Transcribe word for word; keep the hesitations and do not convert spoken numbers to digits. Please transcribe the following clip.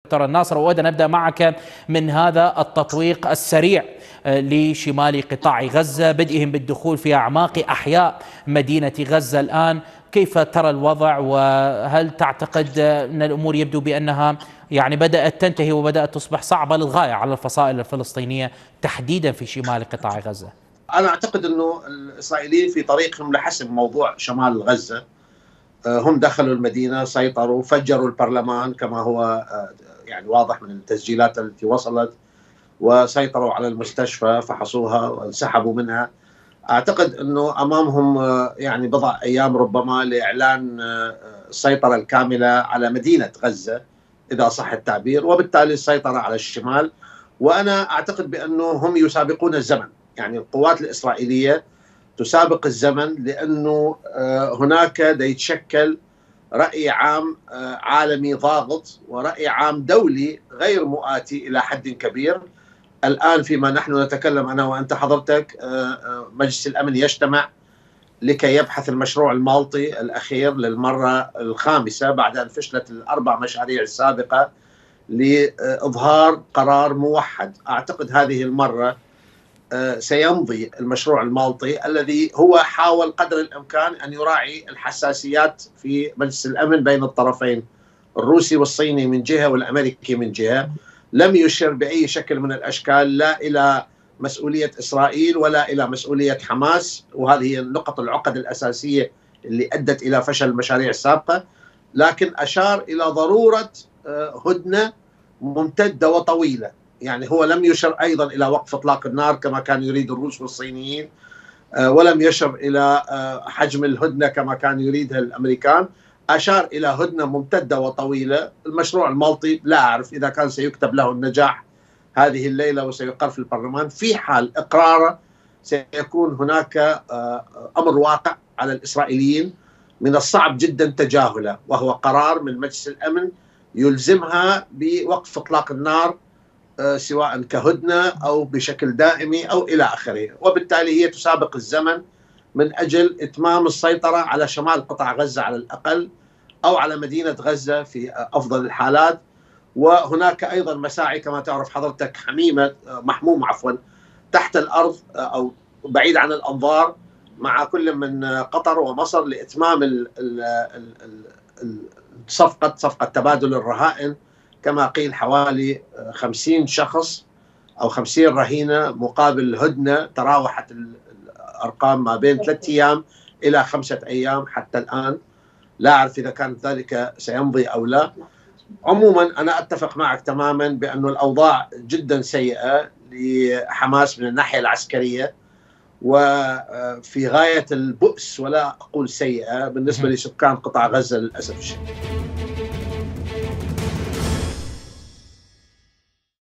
دكتور الناصر، وأود أن أبدأ معك من هذا التطويق السريع لشمال قطاع غزة، بدئهم بالدخول في أعماق أحياء مدينة غزة الآن. كيف ترى الوضع، وهل تعتقد أن الأمور يبدو بأنها يعني بدأت تنتهي وبدأت تصبح صعبة للغاية على الفصائل الفلسطينية تحديدا في شمال قطاع غزة؟ أنا أعتقد أنه الإسرائيليين في طريقهم لحسم موضوع شمال غزة. هم دخلوا المدينة، سيطروا، فجروا البرلمان كما هو يعني واضح من التسجيلات التي وصلت، وسيطروا على المستشفى، فحصوها وانسحبوا منها. أعتقد أنه أمامهم يعني بضع أيام ربما لإعلان السيطرة الكاملة على مدينة غزة إذا صح التعبير، وبالتالي السيطرة على الشمال. وأنا أعتقد بأنه هم يسابقون الزمن، يعني القوات الإسرائيلية تسابق الزمن، لأنه هناك يتشكل رأي عام عالمي ضاغط ورأي عام دولي غير مؤاتي إلى حد كبير. الآن فيما نحن نتكلم أنا وأنت حضرتك، مجلس الأمن يجتمع لكي يبحث المشروع المالطي الأخير للمرة الخامسة بعد أن فشلت الأربع مشاريع السابقة لإظهار قرار موحد. أعتقد هذه المرة سيمضي المشروع المالطي الذي هو حاول قدر الإمكان أن يراعي الحساسيات في مجلس الأمن بين الطرفين، الروسي والصيني من جهة والأمريكي من جهة. لم يشر بأي شكل من الأشكال لا إلى مسؤولية إسرائيل ولا إلى مسؤولية حماس، وهذه هي النقط العقد الأساسية اللي أدت إلى فشل المشاريع السابقة. لكن أشار إلى ضرورة هدنة ممتدة وطويلة. يعني هو لم يشر أيضا إلى وقف إطلاق النار كما كان يريد الروس والصينيين، ولم يشر إلى حجم الهدنة كما كان يريدها الأمريكان. أشار إلى هدنة ممتدة وطويلة. المشروع المالطي لا أعرف إذا كان سيكتب له النجاح هذه الليلة وسيقر في البرلمان. في حال إقراره سيكون هناك أمر واقع على الإسرائيليين من الصعب جدا تجاهله، وهو قرار من مجلس الأمن يلزمها بوقف إطلاق النار سواء كهدنة أو بشكل دائمي أو إلى آخره. وبالتالي هي تسابق الزمن من أجل إتمام السيطرة على شمال قطاع غزة على الأقل، أو على مدينة غزة في أفضل الحالات. وهناك أيضا مساعي كما تعرف حضرتك حميمة محموم عفوا تحت الأرض أو بعيد عن الأنظار مع كل من قطر ومصر لإتمام الصفقة صفقة تبادل الرهائن. كما قيل حوالي خمسين شخص أو خمسين رهينة مقابل هدنة تراوحت الأرقام ما بين ثلاثة أيام إلى خمسة أيام حتى الآن. لا أعرف إذا كان ذلك سيمضي أو لا. عموما أنا أتفق معك تماما بأن الأوضاع جدا سيئة لحماس من الناحية العسكرية، وفي غاية البؤس ولا أقول سيئة بالنسبة لسكان قطاع غزة للأسف الشديد.